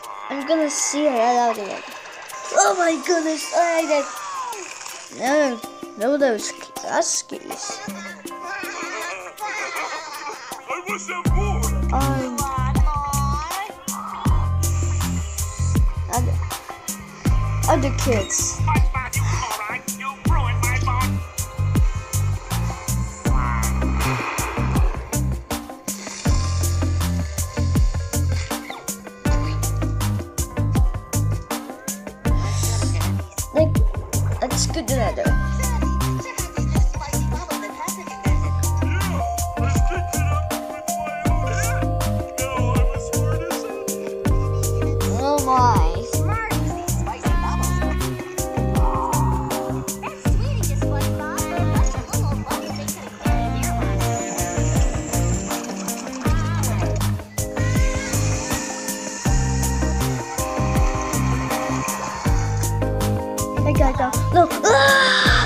I'm gonna see her out again. Oh my goodness! Alright then. No, those huskies. And other kids. Let's go together. Oh my. I gotta go. Look. Ah!